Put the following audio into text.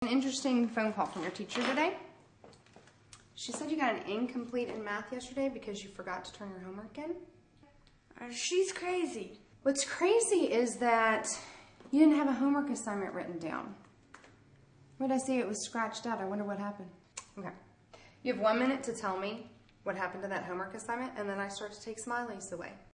An interesting phone call from your teacher today. She said you got an incomplete in math yesterday because you forgot to turn your homework in. She's crazy. What's crazy is that you didn't have a homework assignment written down. What did I say? It was scratched out. I wonder what happened. Okay. You have 1 minute to tell me what happened to that homework assignment, and then I start to take smileys away.